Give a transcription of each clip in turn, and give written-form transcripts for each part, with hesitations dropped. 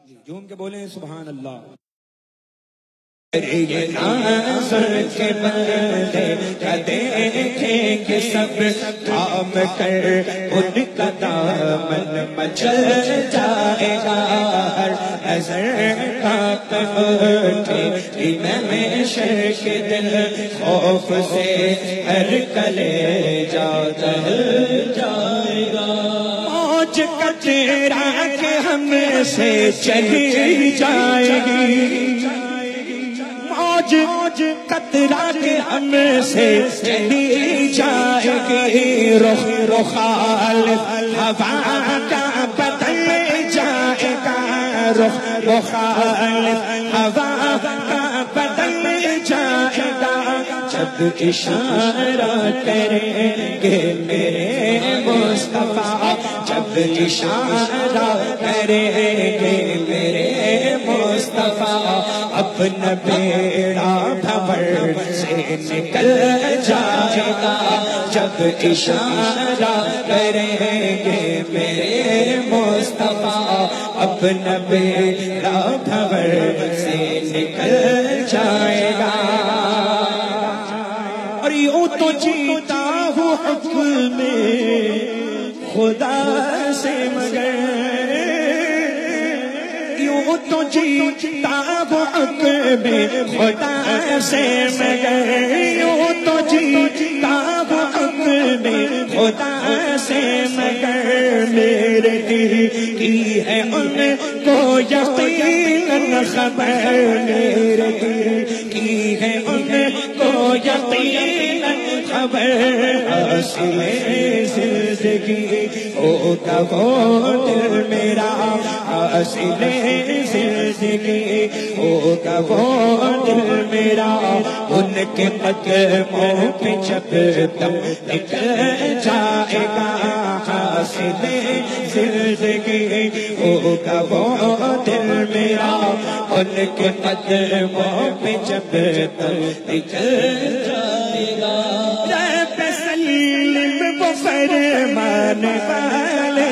جھوم کے بولیں سبحان اللہ۔ یہ ناظر کے بندے کا دیکھیں گے سب تھام کر ان کا دامن مچل جائے گا، ہر نظر کا اٹھے امام شر کے دل خوف سے ہر کلیجہ جل جائے گا۔ موج کچرا کے ہم سے چلی جائے گی، موج قطرہ کے ہم سے چلی جائے گی، رخ مخالف ہوا کا بدل جائے گا، رخ مخالف ہوا کا بدل جائے گا۔ جب اشارہ کریں گے میرے مصطفیٰ، جب اشارہ کریں گے میرے مصطفیٰ، اپنا بیڑا بھور سے نکل جائے گا۔ جب اشارہ کریں گے میرے مصطفیٰ، اپنا بیڑا بھور سے نکل جائے گا۔ اور یوں تو جیتا ہوں حکم خدا سے، مگر یوں تو جیتا ہوں حکم خدا سے، مگر یوں تو جیتا ہوں حکم خدا سے، مگر میرے دل کی ہے ان کو یقیناً خبر، میرے دل کی ہے ان کو یقیناً خبر، حاصل زندگی ہوگا وہ دل میرا، حاصل زندگی ہوگا وہ دل میرا، ان کے قدموں پہ جب تم نکل جائے گا، حاصل زندگی ہوگا وہ دل میرا، ان کے قدموں پہ جب تم نکل جائے گا۔ رب سلم وہ فرمان والے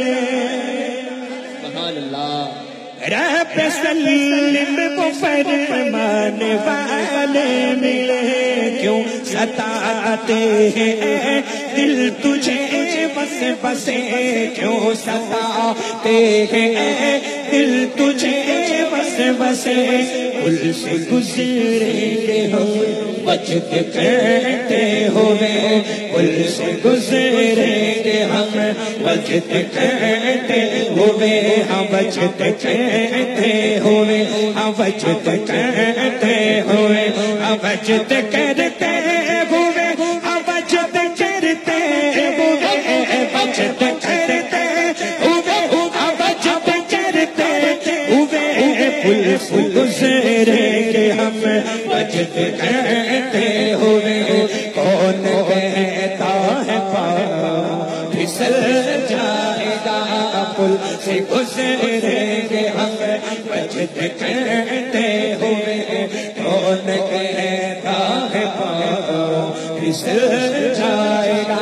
سبحان اللہ، رب سلم وہ فرمان والے ملے، کیوں ستاتے ہیں دل تجھے بس بسے، کیوں ستاتے ہیں دل تجھے بس بسے، پل سے گزریں گے ہم بچت کرتے ہوئے، پل سے گزریں گے ہم بچت کرتے ہوئے، ہم بچت کرتے ہوئے، ہم بچت کرتے ہوئے، ہم بچت کرتے ہوئے، ہم بچت کرتے ہوئے، بچت کرتے ہوئے، ہم بچت کرتے ہوئے، پل سے گزریں گے ہم بچت کرتے ہوئے، کون کہتا ہے پاؤں پھسل جائے گا، پل سے گزریں گے ہم بچت کرتے ہوئے، کون کہتا ہے پاؤں پھسل جائے گا۔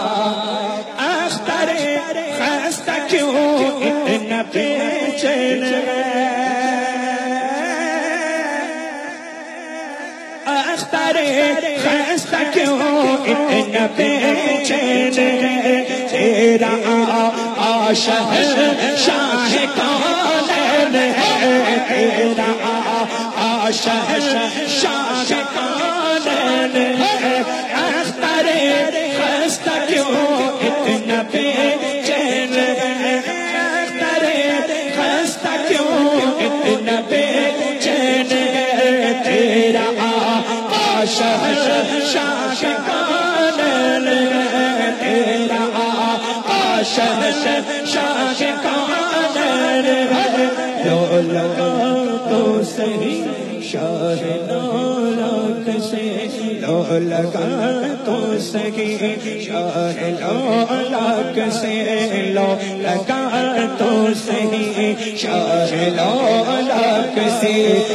اختر خستہ کیوں اتنا بے چین ہے، اختر خستہ کیوں اتنا بے چین ہے، تیرا عاشق شاہ کونین ہے، تیرا عاشق شاہ کونین ہے، اختر خستہ کیوں اتنا بے چین ہے، اختر خستہ کیوں اتنا بے چین ہے، تیرا عاشق شاہ کونین ہے، تیرا عاشق شاہ کونین ہے، لو لگا تو صحیح شاہ لولاک سے، لو لگا تو صحیح شاہ لولاک سے، لو لگا تو صحیح شاہ لولاک سے،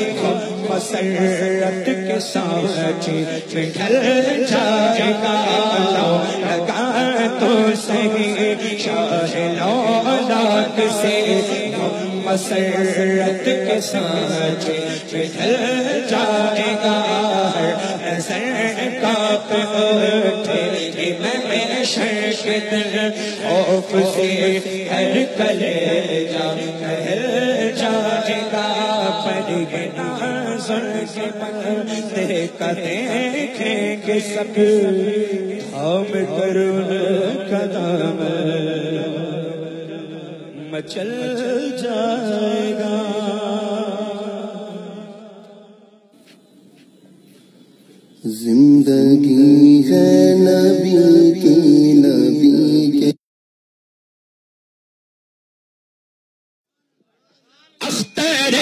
مسرت کے ساتھ ڈھل جائے گا، لو لگا تو صحیح شاہ لولاک راگ سے غم مسرت کے ساتھ ڈھل جائے گا ہر نظر کانپ اٹھے محشر کے دن خوف سے ہر کلیجہ ڈھل جائے گا پر یہ ناظر کے بندے کا دیکھیں گے سب تھام کر ان کا دامن مچل جائے گا زندگی ہے نبی کے اختر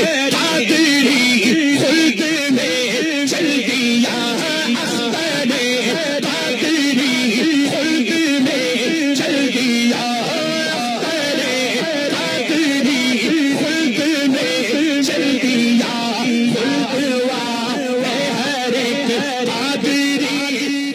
قادری خلد میں چل دیا اختر قادری خلد میں چل دیا اختر قادری خلد میں چل دیا خلد والے ہر ایک قادری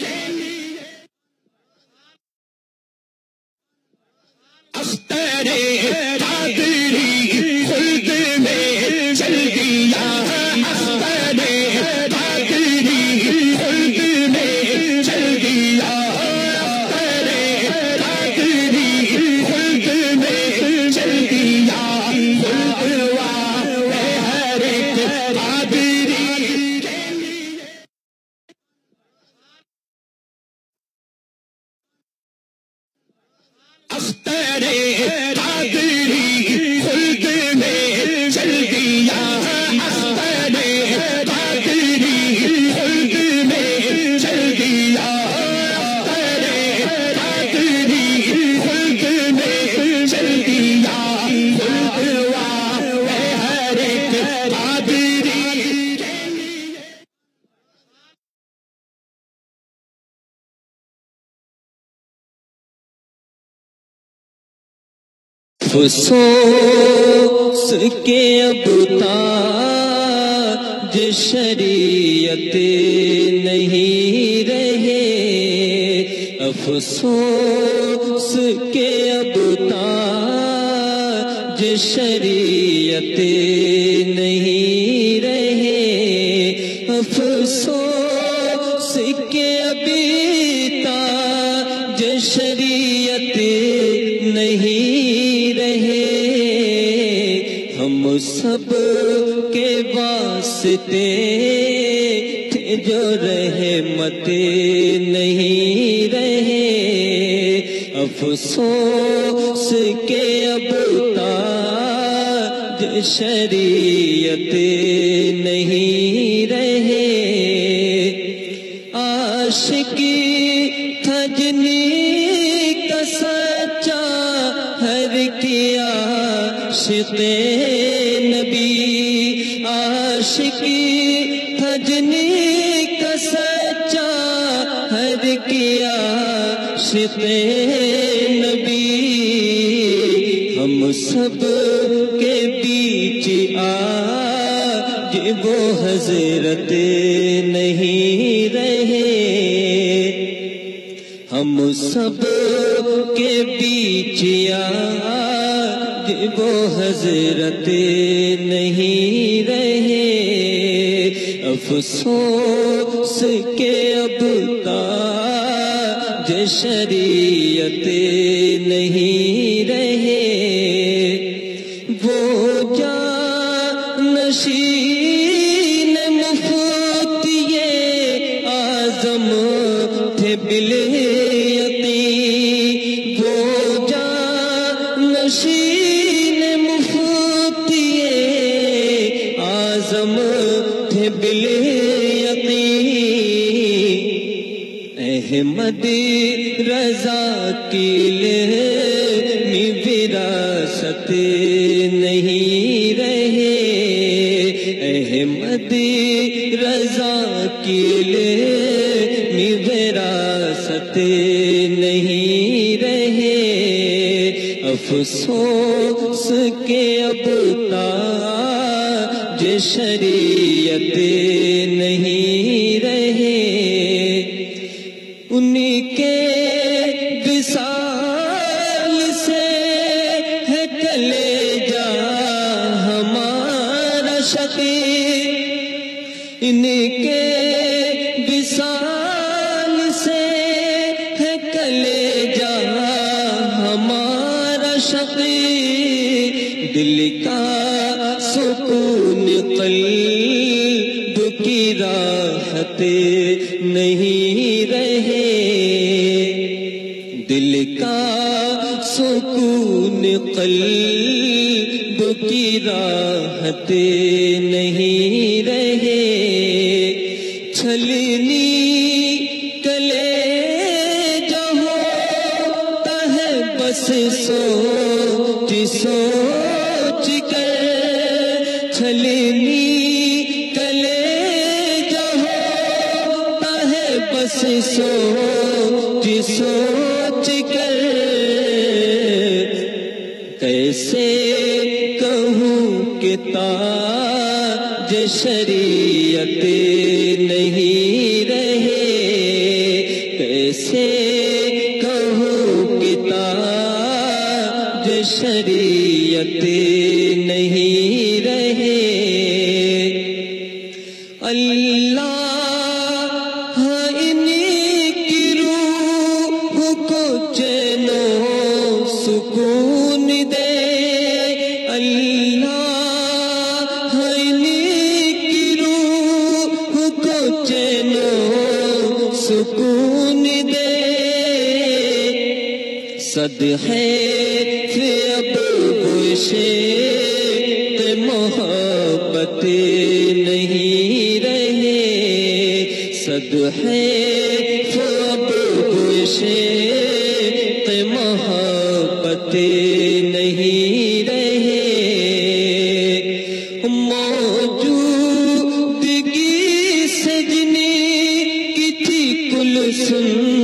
اختر قادری خلد میں چل دیا اختر قادری خلد میں چل دیا اختر قادری خلد میں چل دیا خلد والے ہر ایک قادری اختر قادری خلد میں چل دیا اختر قادری خلد میں چل دیا اختر قادری خلد میں چل دیا خلد والے ہر ایک قادری افسوس کے اب تاج شریعت نہیں رہے افسوس کے اب تاج شریعت نہیں رہے افسوس کے ابھی تاج شریعت نہیں رہے ہم سب کے واسطے تھے جو رحمت نہیں رہے افسوس کے اب تاج شریعت نہیں رہے عاشقی تھا جنہیں کا سچا ہر کیا عاشق نبی عاشقی تھا جنہیں کا سچا ہر کیا عاشق نبی ہم سب کے بیچ آج وہ حضرت نہیں رہے ہم سب کے بیچ آج وہ حضرت نہیں رہے افسوس کے اب تاج شریعت نہیں رہے وہ جانشین مفتی اعظم تھے بالیقین وہ جانشین مفتی اعظم تھے بالیقین احمد رضا کی علمی وراثت نہیں رہے احمد رضا کی علمی وراثت نہیں رہے افسوس کے اب تاج شریعت نہیں رہے انہی کے وصال سے ہے شقی ان کے وصال سے ہے کلیجہ ہمارا شقی دل کا سکون قلب کی راحت نہیں رہے دل کا سکون قلب کی راحت نہیں رہے چھلنی کلیجہ ہوتا ہے بس سوچ سوچ کر چھلنی کلیجہ ہوتا ہے بس سوچ سوچ کر کیسے کہوں کہ تاج شریعت نہیں رہے کیسے کہوں کہ تاج شریعت نہیں رہے اللہ ان کی روح کو چین و سکون دے اللہ ان کی روح کو چین و سکون دے صدقے فی ابوشے محبت نہیں رہے صدقے فی ابوشے محبت نہیں رہے موجودگی سجنی کی تھی کل سن